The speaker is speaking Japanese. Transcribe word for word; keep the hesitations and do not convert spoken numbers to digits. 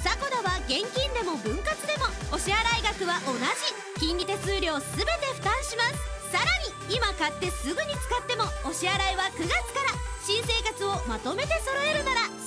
サコダは現金でも分割でもお支払い額は同じ。金利手数料すべて負担します。さらに今買ってすぐに使ってもお支払いはくがつから。新生活をまとめて揃えるなら